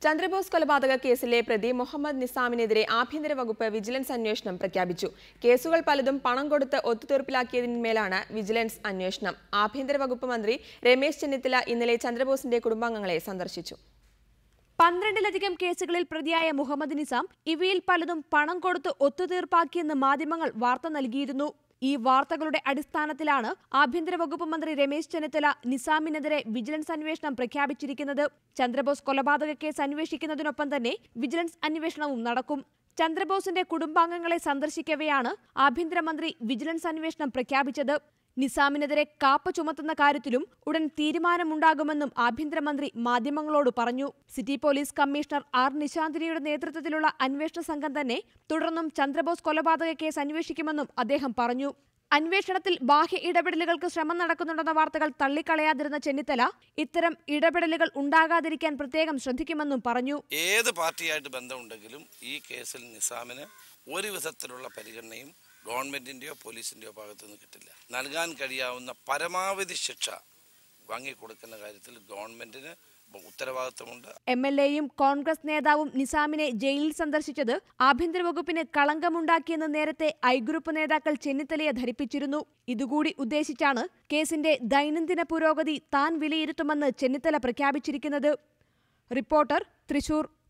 ചന്ദ്രബോസ് കൊലപാതക കേസിലെ പ്രതി മുഹമ്മദ് നിസാമിനെതിരെ ആഭ്യന്തര വകുപ്പ് വിജിലൻസ് അന്വേഷണം പ്രഖ്യാപിച്ചു. കേസുകൾ പലതും പണം കൊടുത്ത് ഒത്തുതീർപ്പിലാക്കിയതിന്മേലാണ് വിജിലൻസ് അന്വേഷണം. ആഭ്യന്തര വകുപ്പ് മന്ത്രി രമേശ് ചെന്നിത്തല ഇന്നലെ ചന്ദ്രബോസിന്റെ കുടുംബാംഗങ്ങളെ സന്ദർശിച്ചു. 12-ലധികം കേസുകളിൽ പ്രതിയായ മുഹമ്മദ് നിസാം ഇവയിൽ പലതും പണം കൊടുത്ത് ഒത്തുതീർപ്പാക്കിയെന്ന് മാധ്യമങ്ങൾ വാർത്ത നൽകിയിരുന്നു. ഈ വാർത്തകളുടെ അടിസ്ഥാനത്തിലാണ് ആഭ്യന്തര വകുപ്പ് മന്ത്രി രമേശ് ചെന്നിത്തല നിസാമിനെതിരെ വിജിലൻസ് അന്വേഷണം പ്രഖ്യാപിച്ചിരിക്കുന്നത്. ചന്ദ്രബോസ് കൊലപാതക കേസ് അന്വേഷിക്കുന്നതിനൊപ്പം തന്നെ വിജിലൻസ് അന്വേഷണവും നടക്കും. ചന്ദ്രബോസിന്റെ കുടുംബാംഗങ്ങളെ സന്ദർശിക്കവെയാണ് ആഭ്യന്തരമന്ത്രി വിജിലൻസ് അന്വേഷണം പ്രഖ്യാപിച്ചത്. നിസാമിനെതിരെ കാപ്പ ചുമത്തുന്ന കാര്യത്തിലും ഉടൻ തീരുമാനമുണ്ടാകുമെന്നും ആഭ്യന്തരമന്ത്രി മാധ്യമങ്ങളോട് പറഞ്ഞു. സിറ്റി പോലീസ് കമ്മീഷണർ ആർ നിശാന്തിനിയുടെ നേതൃത്വത്തിലുള്ള അന്വേഷണ സംഘം തന്നെ തുടർന്നും ചന്ദ്രബോസ് കൊലപാതക കേസ് അന്വേഷിക്കുമെന്നും അദ്ദേഹം പറഞ്ഞു. അന്വേഷണത്തിൽ ബാഹ്യ ഇടപെടലുകൾക്ക് ശ്രമം നടക്കുന്നുണ്ടെന്ന വാർത്തകൾ തള്ളിക്കളയാതിരുന്ന ചെന്നിത്തല ഇത്തരം ഇടപെടലുകൾ ഉണ്ടാകാതിരിക്കാൻ പ്രത്യേകം ശ്രദ്ധിക്കുമെന്നും പറഞ്ഞു. ഏത് പാർട്ടിയായിട്ട് ബന്ധമുണ്ടെങ്കിലും ഈ കേസിൽ നിസാമിന് ഒരു വിധത്തിലുള്ള പരിഗണനയും ഗവൺമെന്റിന്റെയോ പോലീസിന്റെയോ ഭാഗത്തു നിന്ന് കിട്ടില്ല. നൽകാൻ കഴിയാവുന്ന പരമാവധി ശിക്ഷ വാങ്ങിക്കൊടുക്കുന്ന കാര്യത്തിൽ ഗവൺമെന്റിന് ഉത്തരവാദിത്തമുണ്ട്. MLA-യും കോൺഗ്രസ് നേതാവും നിസാമിനെ ജയിലിൽ സന്ദർശിച്ചത് ആഭ്യന്തര വകുപ്പിന് കളങ്കമുണ്ടാക്കിയെന്ന് നേരത്തെ ഐ ഗ്രൂപ്പ് നേതാക്കൾ ചെന്നിത്തലയെ ധരിപ്പിച്ചിരുന്നു. ഇതുകൂടി ഉദ്ദേശിച്ചാണ് കേസിന്റെ ദൈനംദിന പുരോഗതി താൻ വിലയിരുത്തുമെന്ന് ചെന്നിത്തല പ്രഖ്യാപിച്ചിരിക്കുന്നത്. റിപ്പോർട്ടർ, തൃശൂർ.